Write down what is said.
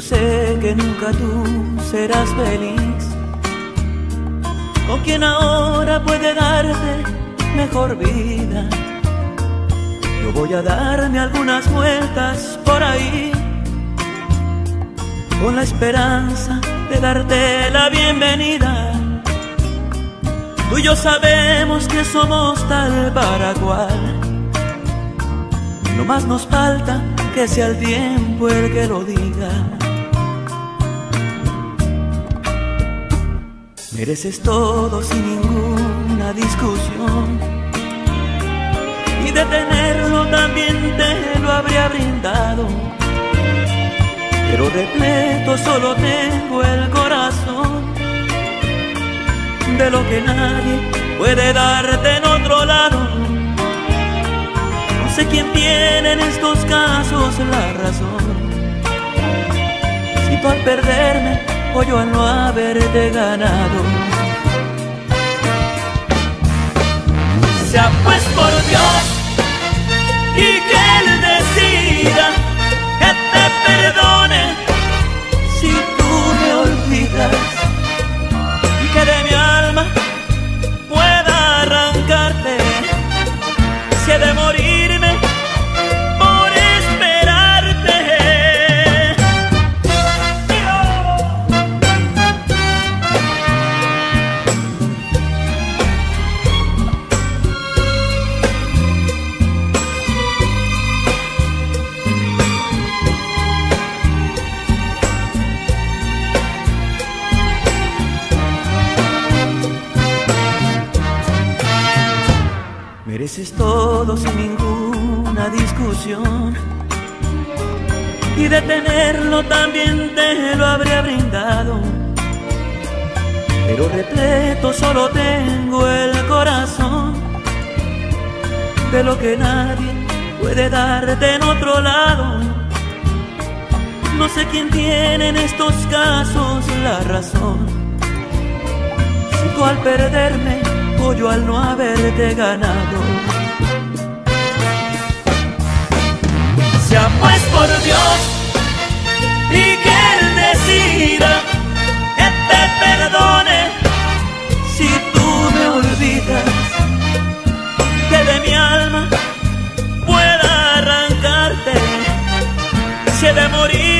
sé que nunca tú serás feliz con quien ahora puede darte mejor vida. Yo voy a darme algunas vueltas por ahí con la esperanza de darte la bienvenida. Tú y yo sabemos que somos tal para cual, no más nos falta que sea el tiempo el que lo diga. Mereces todo sin ninguna discusión, y de tenerlo también te lo habría brindado. Pero repleto solo tengo el corazón de lo que nadie puede darte en otro lado. No sé quién tiene en estos casos la razón, si tú al perderme o yo al no haberte ganado. Sea pues por Dios y que Él decida que te perdone si tú me olvidas, y que de mi alma pueda arrancarte si he de morirme por esperarte. Mereces todo sin ninguna discusión, y de tenerlo también te lo habría brindado. Pero repleto solo tengo el corazón de lo que nadie puede darte en otro lado. No sé quién tiene en estos casos la razón, si tú al perderme o yo al no haberte ganado. Sea pues por Dios y que Él decida que te perdone si tú me olvidas, que de mi alma pueda arrancarte si he de morir